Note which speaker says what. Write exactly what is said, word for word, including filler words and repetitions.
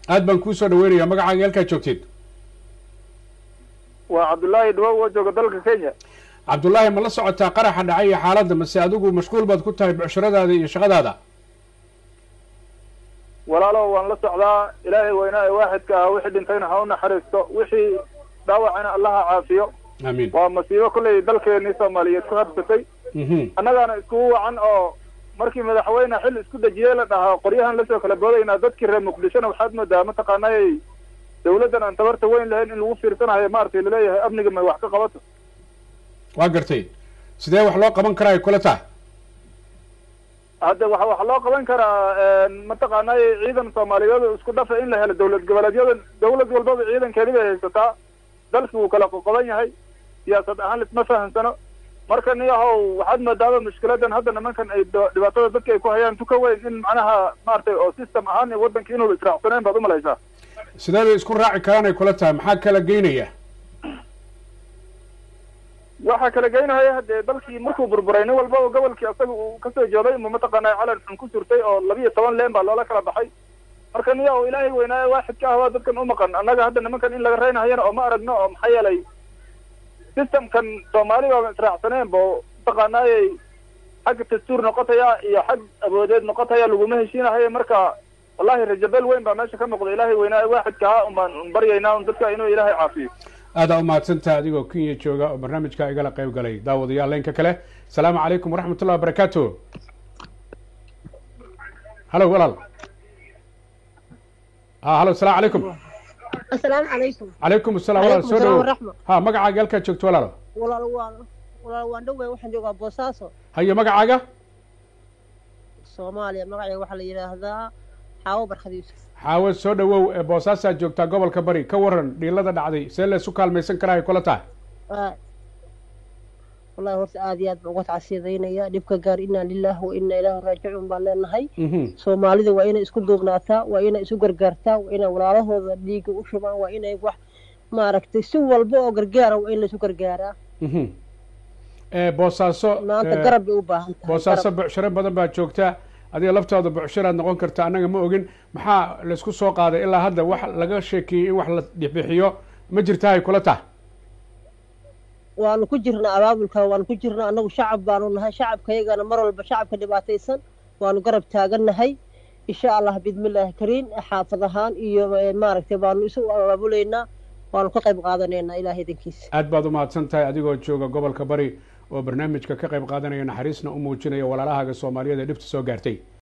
Speaker 1: aad baan kuu soo dhaweynayaa magacaaga halkaa joogteed.
Speaker 2: waa cabdullaahi dhawow oo jooga dalka Kenya.
Speaker 1: cabdullaahi ma la socotaa qaraxa dhacay iyo xaaladda mase adigu mashquul baad ku tahay bucshiradaada iyo shaqadaada?
Speaker 2: walaalo waan la socdaa, ilaahay weynaa ee waaxidka ah wixii dhintayna ha u naxariisto, wixii dhaawacayna allaha caafiyo.
Speaker 1: amiin.
Speaker 2: waa masiibo kulley dalkeennii Soomaaliyeed ku habsatay. annagaana iskugu wacan oo markii madaxweyne xil isku dejiyey la dhahaa qoryahan lasoo kala boodaynaa dadkii reer muqdishona waxaad moodaa mataqaanay dawladdan aan tabarta weyn lahayn in lagu fiirsanayo maaragtay laleeyahay amniga may wax ka qabato.
Speaker 1: waa gartay. sidee wax loo qaban karaa ay kula tahay?
Speaker 2: hadda waxa waxa loo qaban karaa mataqaanay ciidan Soomaaliyeed isku dhafa in la helo dawlad goboleedyada, dawlad walbaba ciidankeedii bay haysataa, dalkii wuu kala qoqoban yahay, siyaasad ahaan lisma fahansano. marka niyahow waxaad moodaaba mushkiladan hadda nimankan ay dhibaatada dadka ay ku hayaan tuka weyn in macnaha maaragtay oo system ahaan waddanka inuu israacsaneen baad umalaysaa.
Speaker 1: sidee bay isku raaci karaan ay kula tahay? maxaa kala geynaya?
Speaker 2: waxaa kala geynaya haddee dalkii markuu burburay nin walba oo gobolkii asaga uu kasoo jooday ma mataqaanaa calan xun ku surtay oo labiyo toban leen baa loola kala baxay. marka niyahow ilaahay weynaaye waaxidka ah waa dadkan u maqan. annaga hadda nimankan in laga reynahayana oo ma aragno, oo maxaa yeelay systemkan Soomaali baa israacsaneen bo mataqaanaayay xagga dastuur noqotaya iyo xag awoodeed noqotaya laguma heshiinahayo. marka wallahi rajabel weyn baa meesha ka muuqda. ilaahay weynaaye waaxidka ah umbaan baryaynaa dadka inuu ilaahay caafiyo.
Speaker 1: aada umahadsantaha adigoo Kenya jooga oo barnaamijka igala qayb galay. daawadayaal leenka kale, asalaamu calaykum waraxmatullahi wabarakaatu. halo walaal. ha halo asalaamu calaykum.
Speaker 3: السلام عليكم.
Speaker 1: عليكم السلام ورحمة الله وبركاته. ها مقعد قالك شفت ولا لا؟
Speaker 3: ولا ولا ولا وندوي وحن جوا بوساسو.
Speaker 1: هيا مقعد؟
Speaker 3: الصومالية مقعد وحلا يلا هذا حاو برخديس.
Speaker 1: حاو سودا و بوساسا جوكتا قبل كبري كورن دي لذا دعدي سيل سكال ميسن كراي كلتا.
Speaker 3: آه. والله هرت آديات بقطع عسيرين يا دبك قار إنا لله وإنا إله راجعون بالله هاي سوماليدا وإنا إسكو دوغناتا وإنا إسكو غرغرتا وإنا ولاله ديق وشما وإنا يوح ما ركتي سو والبو غرغارا وإنا إسكو غرغارا
Speaker 1: ee boosaaso
Speaker 3: maanta garab u baahan tahay.
Speaker 1: boosaaso bucshiro badan baa joogta, adiga laftooda bucshiro aad noqon karta, anaga ma ogin maxaa la isku soo qaaday ilaa hadda wax laga sheekiyay in wax la bixiyo ma jirtaa ay kula tahay?
Speaker 3: waanu ku jirnaa abaabulka, waanu ku jirnaa anagu shacab baanu nahay, shacabkaygana mar walba shacabka dhibaataysan waanu garab taagannahay insha Allah bidmillaahi kariin. xaafadahaan iyo maaragtay baanu isu abaabuleynaa, waanu ka qayb qaadanaynaa ilaahay idinkiisa.
Speaker 1: aad baad u mahadsantahay adigoo jooga gobolka bari oo barnaamijka ka qayb qaadanaya, naxariisna u muujinaya walaalahaaga Soomaaliyeed ee dhibta soo gaartay.